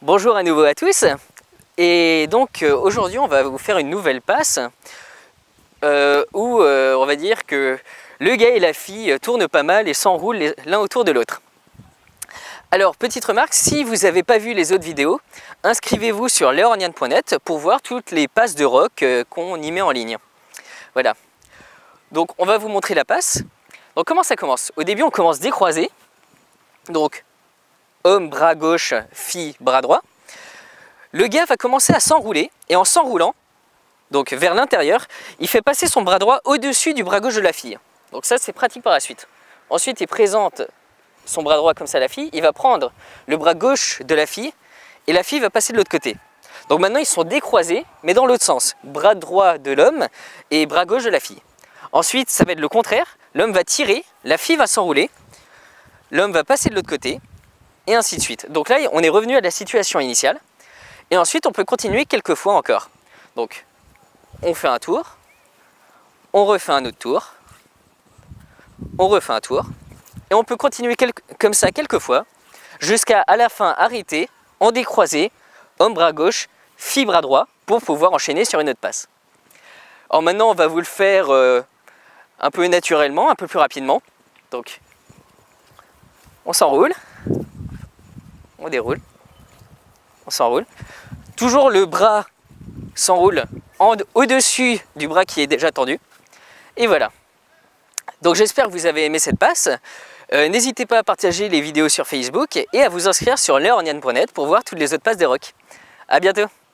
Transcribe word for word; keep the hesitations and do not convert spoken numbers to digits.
Bonjour à nouveau à tous. Et donc euh, aujourd'hui on va vous faire une nouvelle passe euh, où euh, on va dire que le gars et la fille tournent pas mal et s'enroulent l'un autour de l'autre. Alors petite remarque, si vous n'avez pas vu les autres vidéos, inscrivez-vous sur leornian point net pour voir toutes les passes de rock euh, qu'on y met en ligne. Voilà. Donc on va vous montrer la passe. Donc comment ça commence? Au début on commence décroisé. Donc homme bras gauche, fille bras droit. Le gars va commencer à s'enrouler et en s'enroulant, donc vers l'intérieur, il fait passer son bras droit au-dessus du bras gauche de la fille. Donc ça c'est pratique par la suite. Ensuite il présente son bras droit comme ça à la fille, il va prendre le bras gauche de la fille et la fille va passer de l'autre côté. Donc maintenant ils sont décroisés mais dans l'autre sens, bras droit de l'homme et bras gauche de la fille. Ensuite ça va être le contraire, l'homme va tirer, la fille va s'enrouler, l'homme va passer de l'autre côté et ainsi de suite. Donc là on est revenu à la situation initiale. Et ensuite, on peut continuer quelques fois encore. Donc, on fait un tour, on refait un autre tour, on refait un tour, et on peut continuer comme ça quelques fois, jusqu'à à la fin arrêter, en décroisé, homme bras gauche, fille bras droit, pour pouvoir enchaîner sur une autre passe. Alors maintenant, on va vous le faire euh, un peu naturellement, un peu plus rapidement. Donc, on s'enroule, on déroule. On s'enroule. Toujours le bras s'enroule au-dessus du bras qui est déjà tendu. Et voilà. Donc j'espère que vous avez aimé cette passe. Euh, N'hésitez pas à partager les vidéos sur Facebook et à vous inscrire sur leornian point net pour voir toutes les autres passes de rock. A bientôt.